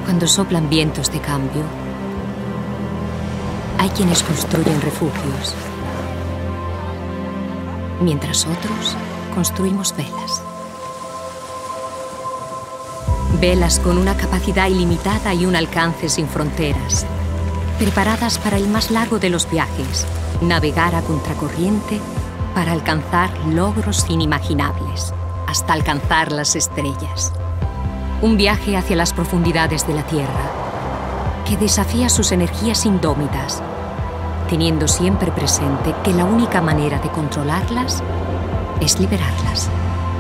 Cuando soplan vientos de cambio, hay quienes construyen refugios, mientras otros construimos velas. Velas con una capacidad ilimitada y un alcance sin fronteras, preparadas para el más largo de los viajes, navegar a contracorriente para alcanzar logros inimaginables, hasta alcanzar las estrellas. Un viaje hacia las profundidades de la Tierra, que desafía sus energías indómitas, teniendo siempre presente que la única manera de controlarlas es liberarlas.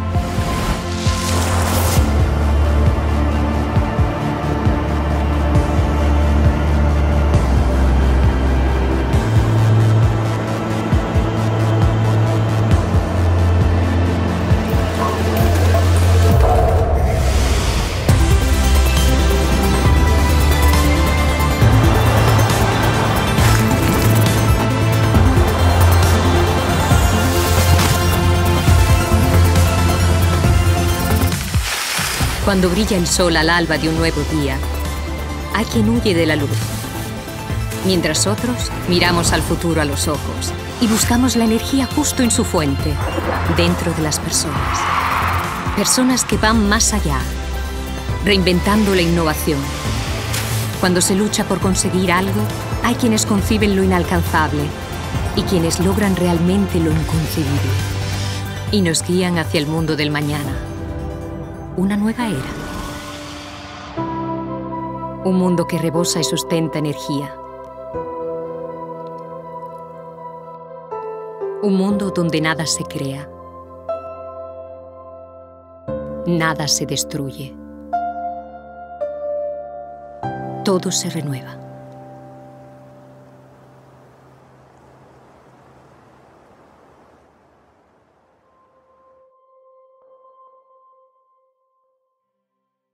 Cuando brilla el sol al alba de un nuevo día, hay quien huye de la luz, mientras otros miramos al futuro a los ojos y buscamos la energía justo en su fuente, dentro de las personas. Personas que van más allá, reinventando la innovación. Cuando se lucha por conseguir algo, hay quienes conciben lo inalcanzable y quienes logran realmente lo inconcebible y nos guían hacia el mundo del mañana. Una nueva era. Un mundo que rebosa y sustenta energía. Un mundo donde nada se crea. Nada se destruye. Todo se renueva.